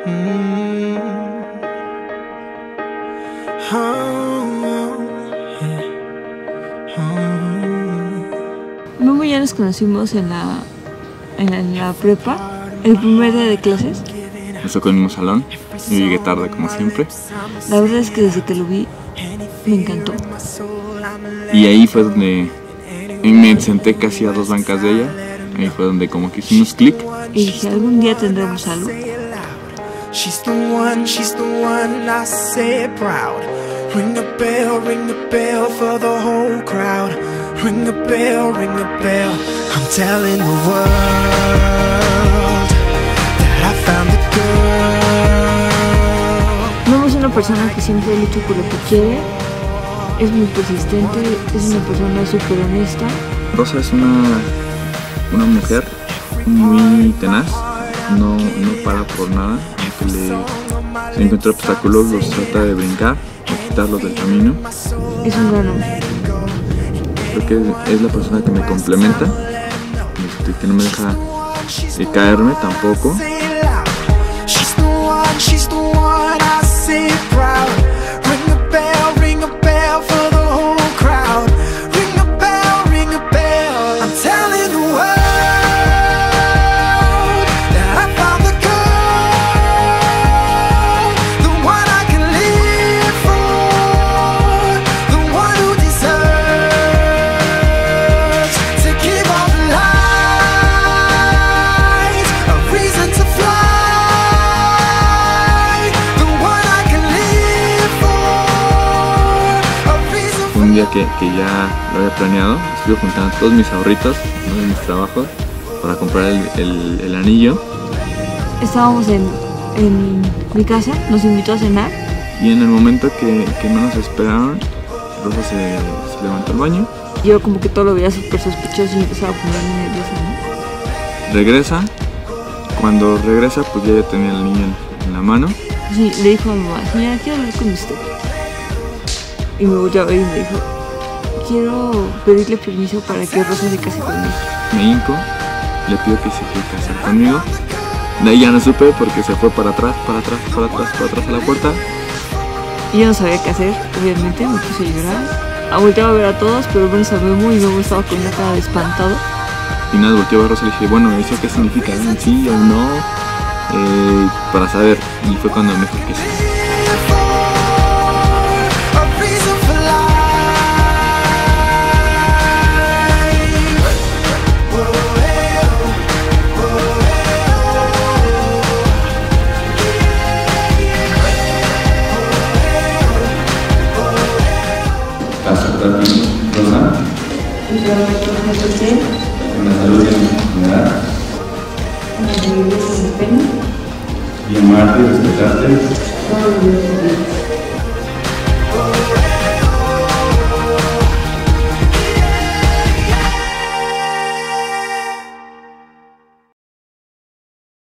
Memo y ya nos conocimos en la prepa, el primer día de clases. Nos tocó en el mismo salón y llegué tarde como siempre. La verdad es que desde que lo vi me encantó. Y ahí fue donde me senté casi a 2 bancas de ella. Ahí fue donde como que hicimos clic. Y dije, algún día tendremos algo. She's the one, I say it proud. Ring the bell for the whole crowd. Ring the bell, I'm telling the world that I found the girl. Memo es una persona que siempre lucha por lo que quiere. Es muy persistente, es una persona súper honesta. Rosa es una mujer muy tenaz, no para por nada. Aunque se encuentra obstáculos, los trata de brincar o quitarlos del camino. Es un gran hombre. Creo que es la persona que me complementa, que no me deja caerme tampoco. She's the one, I say it proud. Ring the bell for the whole crowd. Ring the bell, I'm telling the world that I found the girl, the one I can live for, the one who deserves to give all the lights a reason to fly, the one I can live for, a reason for. Un día que ya lo había planeado, estuve juntando todos mis ahorritos, ¿no?, de mis trabajos, para comprar el anillo. Estábamos en mi casa, nos invitó a cenar. Y en el momento que menos esperaron, Rosa se levantó al baño. Yo como que todo lo veía súper sospechoso y empezaba a ponerme nerviosa, ¿no? Regresa. Cuando regresa, pues ya tenía el niño en la mano. Sí, le dijo a mi mamá, señora, quiero hablar con usted. Y me volvió a ver y me dijo, quiero pedirle permiso para que Rosa se case conmigo. Me hinco, le pido que se quiera casar conmigo. De ahí ya no supe porque se fue para atrás a la puerta. Y yo no sabía qué hacer, obviamente, me puse a llorar. Volteaba a ver a todos, pero menos a Memo, y Memo estaba con una cara de espantado. Y nada, volteé a ver a Rosa y le dije, bueno, ¿eso qué significa? ¿Sí o no? Para saber. Y fue cuando me dijo que sí. Rosa, con la salud y la enfermedad, y amarte y respetarte todos los días.